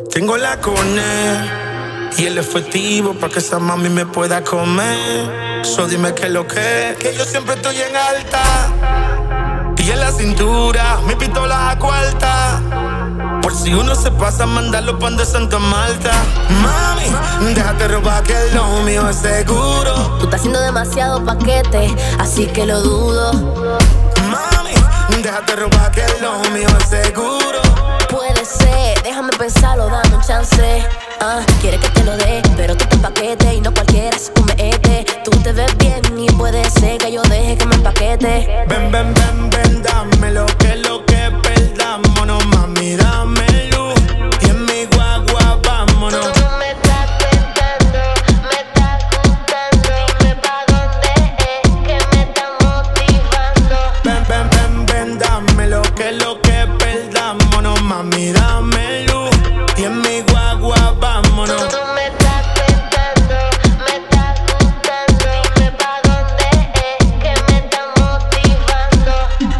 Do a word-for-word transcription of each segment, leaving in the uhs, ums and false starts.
Tengo la cone y el efectivo pa' que esa mami me pueda comer. So dime qué es lo que, que yo siempre estoy en alta. Y en la cintura, mi pistola a cuarta. Por si uno se pasa, mandarlo pan de Santa Marta. Mami, déjate robar que lo mío es seguro. Tú estás haciendo demasiado paquete, así que lo dudo. Mami, déjate robar que lo mío es seguro. Puede ser, déjame pensarlo, dame un chance. Ah, quiere que te lo dé, pero tú te empaquete y no cualquiera se come este. Tú te ves bien y puede ser que yo deje que me empaquete. Ven, ven, ven, ven, dame lo que lo que perdamos, no mami, dame luz. Y en mi guagua vámonos. Tú me estás tentando, me estás gustando. Dime pa' dónde es que me estás motivando. Ven, ven, ven, ven, dame lo que lo que perdamos, no mami, dame luz. Y en mi guagua vámonos. Tú me estás tentando, me estás gustando. Dime pa' dónde es que me estás motivando.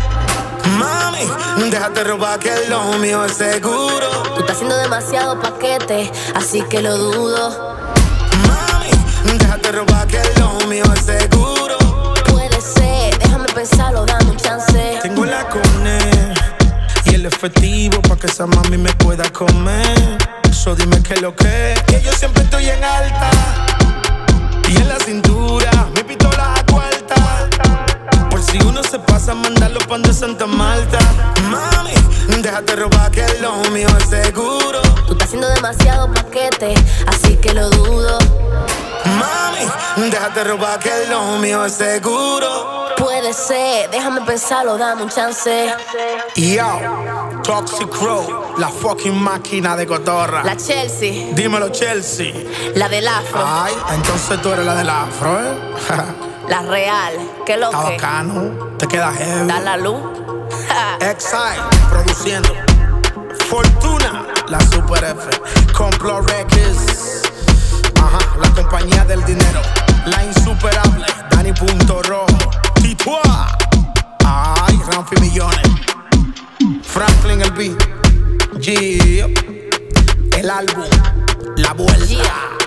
Mami, déjate robar que lo mío es seguro. Tú estás haciendo demasiado paquete, así que lo dudo. Mami, déjate robar que lo mío es seguro. Puede ser, déjame pensarlo, dame un chance. Tengo la cone y el efectivo pa' que esa mami me pueda comer. So dime qué es lo que, que yo siempre estoy en alta. Y en la cintura, mi pistola a cuarta. Por si uno se pasa, mandarlo pan de Santa Marta. Mami, déjate robar que lo mío es seguro. Tú estás haciendo demasiado paquete, así que lo dudo. Mami, déjate robar que lo mío es seguro. Puede ser, déjame pensarlo, dame un chance. Yo, Toxic Crow, la fucking máquina de cotorra. La Chelsea, Dímelo, Chelsea. la del afro, Ay, entonces tú eres la del afro, ¿eh? la real, ¿qué lo Está que? bacano, te queda heavy. Da la luz. Exile, produciendo. Fortuna, la Super F. Complo Records. Ajá, la compañía del dinero. La insuperable, Dani.ro. Titua. Ay, Ramfi Millones. Franklin el beat. G. El álbum. La vuelta. Yeah.